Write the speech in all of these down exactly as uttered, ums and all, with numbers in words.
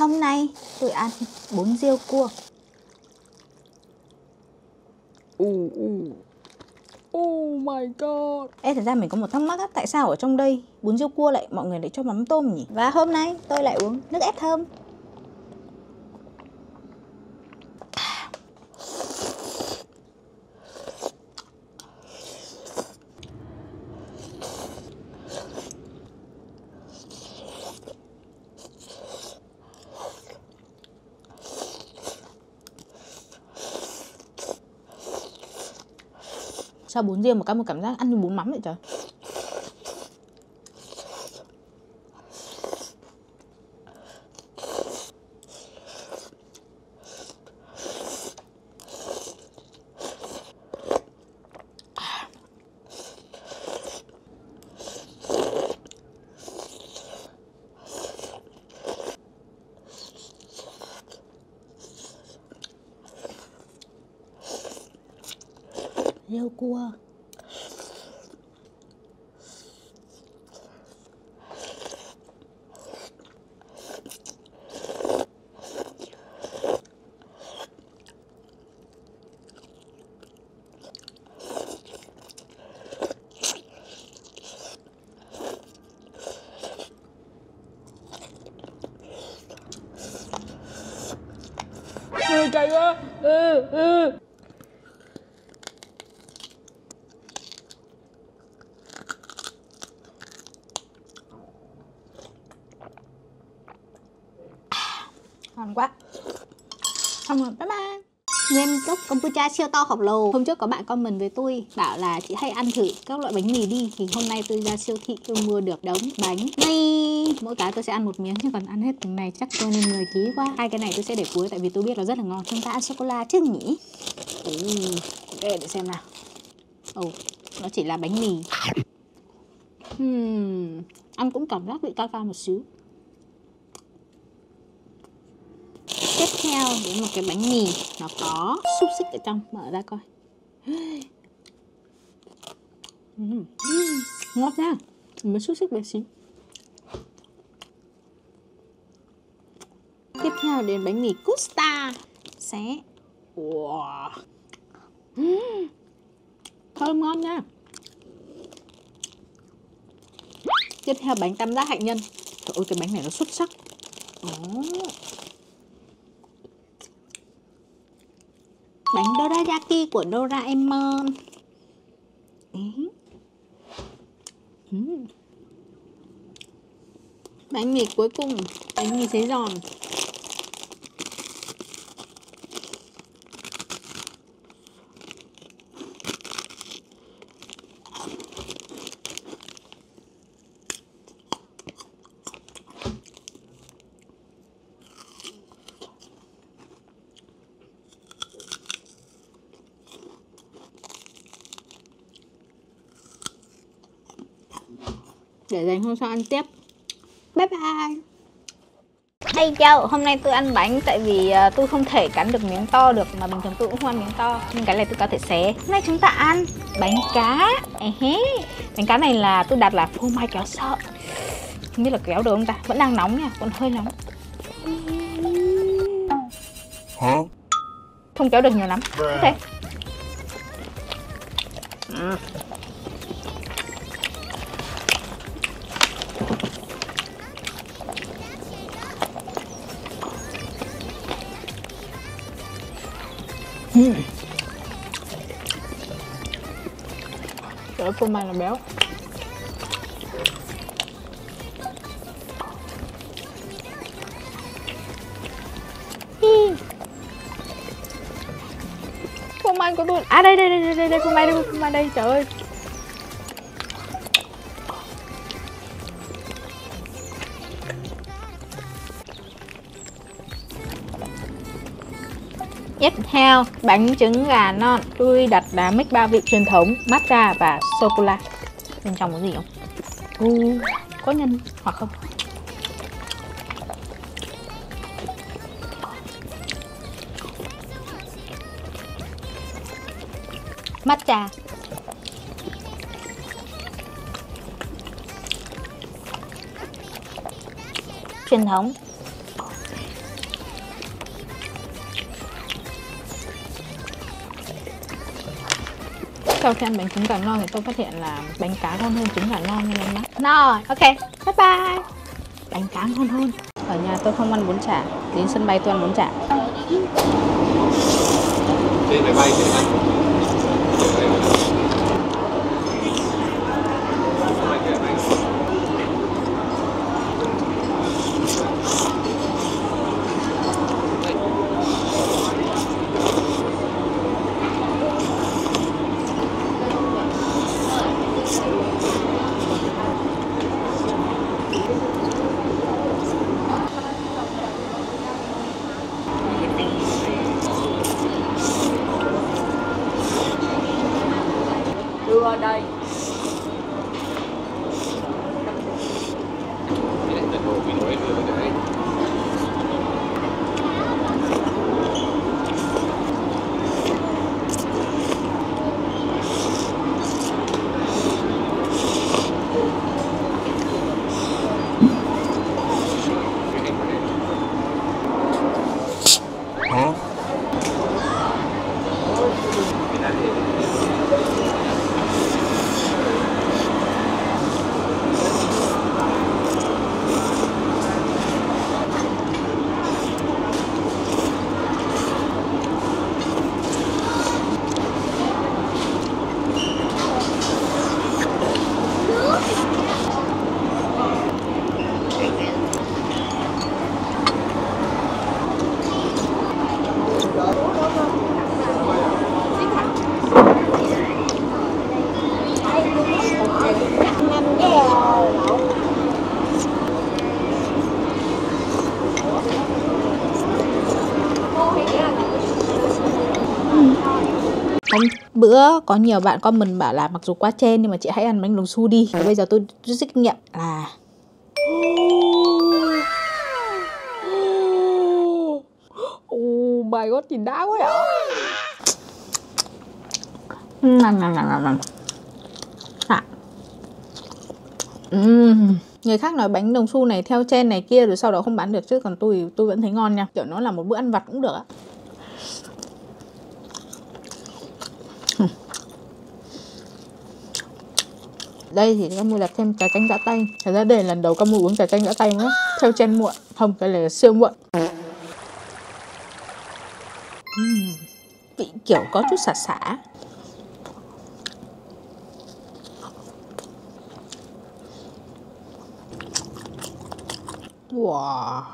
Hôm nay tôi ăn bún riêu cua. Oh, oh. Oh my god. Ê, thật ra mình có một thắc mắc á, tại sao ở trong đây bún riêu cua lại mọi người lại cho mắm tôm nhỉ? Và hôm nay tôi lại uống nước ép thơm. Sao bún riêu một cái một cảm giác ăn như bún mắm vậy trời? Riêu cua. Ừ, cay quá. Ừ, ừ. Ngon quá. Xong rồi, bye bye. Nguyên cốc kombucha siêu to khổng lồ. Hôm trước có bạn comment với tôi bảo là chị hay ăn thử các loại bánh mì đi. Thì hôm nay tôi ra siêu thị tôi mua được đống bánh mì. Mỗi cái tôi sẽ ăn một miếng, chứ còn ăn hết từng này chắc tôi lên mười ký quá. Hai cái này tôi sẽ để cuối tại vì tôi biết nó rất là ngon. Chúng ta ăn sô-cô-la chứ nhỉ? Ừ, ok, để xem nào. Ồ, oh, nó chỉ là bánh mì. Hmm, ăn cũng cảm giác vị cao cao một xíu. Tiếp theo đến một cái bánh mì nó có xúc xích ở trong, mở ra coi. uhm. Ngon nha, mới xúc xích bé xíu. Tiếp theo đến bánh mì Costa. Xé. Wow. uhm. Thơm ngon nha. Tiếp theo bánh tam giác hạnh nhân. Trời ơi, cái bánh này nó xuất sắc. Oh. Bánh dorayaki của Doraemon. uhm. Bánh mì cuối cùng, bánh mì sấy giòn. Để dành hôm sau ăn tiếp. Bye bye. Hey yo, hôm nay tôi ăn bánh tại vì uh, tôi không thể cắn được miếng to được, mà bình thường tôi cũng không ăn miếng to, nhưng cái này tôi có thể xé. Hôm nay chúng ta ăn bánh cá. uh-huh. Bánh cá này là tôi đặt là phô mai kéo sợ. Không biết là kéo được không ta, vẫn đang nóng nha, còn hơi nóng. Hả? Không kéo được nhiều lắm. Ok. uhm. uhm. Trời ơi, phô mai là béo. Phô mai của tôi. À đây đây đây đây đây phô mai đây, phô mai đây, trời ơi. Tiếp theo, bánh trứng gà non. Tôi đặt là mix ba vị truyền thống, matcha và sô-cô-la. Bên trong có gì không? Uh, có nhân hoặc không? Matcha. Truyền thống. Sau khi ăn bánh trứng gà ngon thì tôi phát hiện là bánh cá ngon hơn trứng gà non như em nhá. Rồi, ok, bye bye. Bánh cá ngon hơn. Ở nhà tôi không ăn bún chả, đến sân bay tôi ăn bún chả. Trên máy bay trên máy bay. Đưa đây. Hôm bữa có nhiều bạn comment bảo là mặc dù quá chen nhưng mà chị hãy ăn bánh đồng su đi. Và bây giờ tôi rút ra kinh nghiệm là oh my god, nhìn đã quá ạ. À. Uhm. Người khác nói bánh đồng su này theo trend này kia rồi sau đó không bán được, chứ còn tôi tôi vẫn thấy ngon nha. Kiểu nó là một bữa ăn vặt cũng được á. Đây thì Camu đặt thêm trà chanh giã tay. Thật ra đây là lần đầu Camu uống trà chanh giã tay nữa. Theo trend muộn. Không, cái này là siêu muộn. uhm. Vị kiểu có chút xả xả. Wow.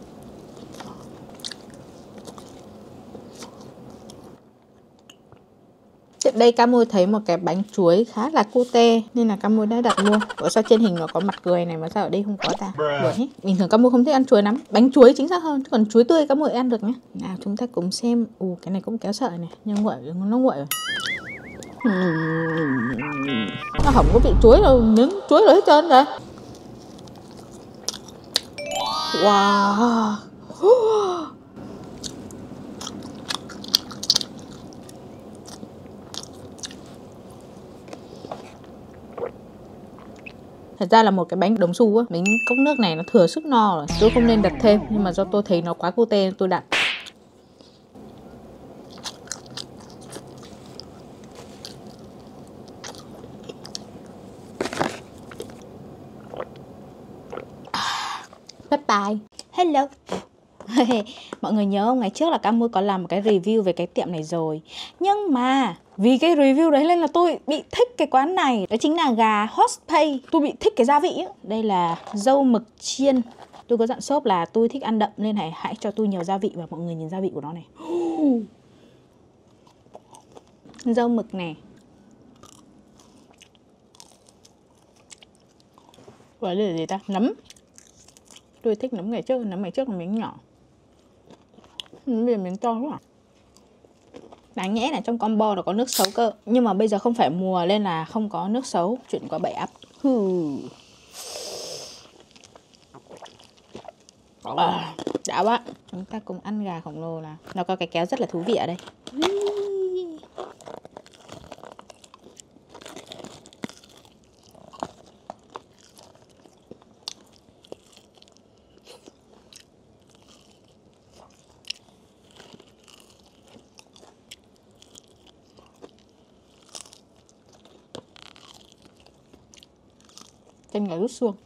Trước đây Camu thấy một cái bánh chuối khá là cute nên là Camu đã đặt mua. Ủa sao trên hình nó có mặt cười này mà sao ở đây không có ta? Buồn hết. Bình thường Camu không thích ăn chuối lắm. Bánh chuối chính xác hơn, chứ còn chuối tươi Camu ăn được nhé. Nào chúng ta cùng xem. Ù cái này cũng kéo sợi này, nhưng nguội nó nguội rồi. Nó không có vị chuối đâu, miếng chuối rồi hết trơn rồi. Wow. Thật ra là một cái bánh đồng su á, bánh cốc nước này nó thừa sức no rồi. Tôi không nên đặt thêm, nhưng mà do tôi thấy nó quá cute nên tôi đặt. Bye bye. Hello. Mọi người nhớ không, ngày trước là Camu có làm một cái review về cái tiệm này rồi. Nhưng mà vì cái review đấy nên là tôi bị thích cái quán này. Đó chính là gà Hostpay. Tôi bị thích cái gia vị ấy. Đây là dâu mực chiên. Tôi có dặn shop là tôi thích ăn đậm nên hãy, hãy cho tôi nhiều gia vị. Và mọi người nhìn gia vị của nó này. Dâu mực này. Và đây là gì ta? Nấm. Tôi thích nấm ngày trước. Nấm ngày trước là miếng nhỏ. Bây giờ miếng to quá à. Đáng nhẽ là trong combo nó có nước sấu cơ. Nhưng mà bây giờ không phải mùa nên là không có nước sấu. Chuyện qua bậy ắp. À, đã quá. Chúng ta cùng ăn gà khổng lồ là nó có cái kéo rất là thú vị ở đây. chân gà rút xương.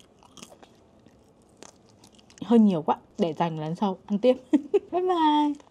Hơi nhiều quá, để dành lần sau ăn tiếp. Bye bye.